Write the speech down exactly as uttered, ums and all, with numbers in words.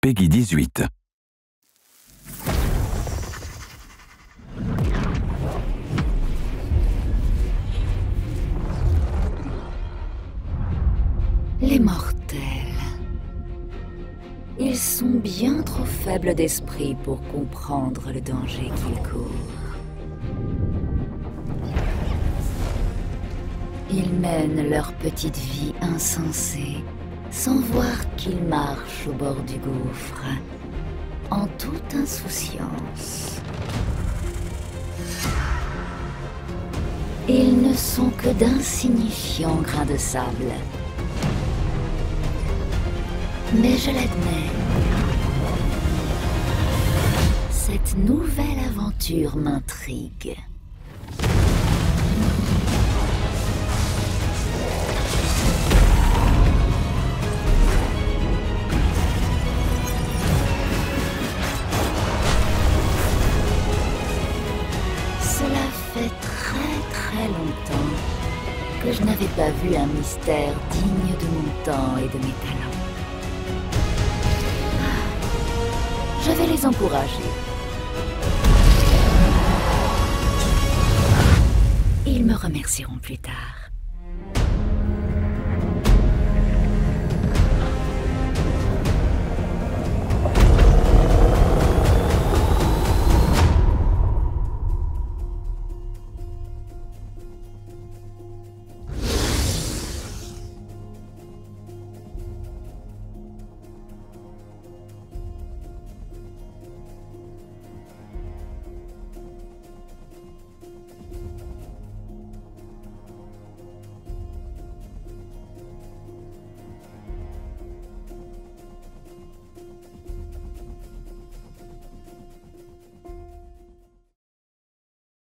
Peggy dix-huit. Les mortels. Ils sont bien trop faibles d'esprit pour comprendre le danger qu'ils courent. Ils mènent leur petite vie insensée, sans voir qu'ils marchent au bord du gouffre, en toute insouciance. Ils ne sont que d'insignifiants grains de sable. Mais je l'admets, cette nouvelle aventure m'intrigue. Cela fait très très longtemps que je n'avais pas vu un mystère digne de mon temps et de mes talents. Je vais les encourager. Ils me remercieront plus tard.